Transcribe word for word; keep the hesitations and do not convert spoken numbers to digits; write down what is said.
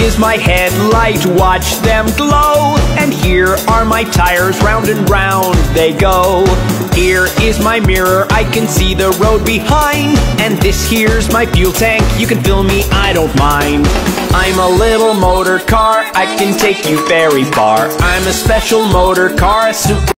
is my headlight, watch them glow. And here are my tires, round and round they go. Here is my mirror, I can see the road behind. And this here's my fuel tank, you can fill me, I don't mind. I'm a little motor car, I can take you very far. I'm a special motor car, a super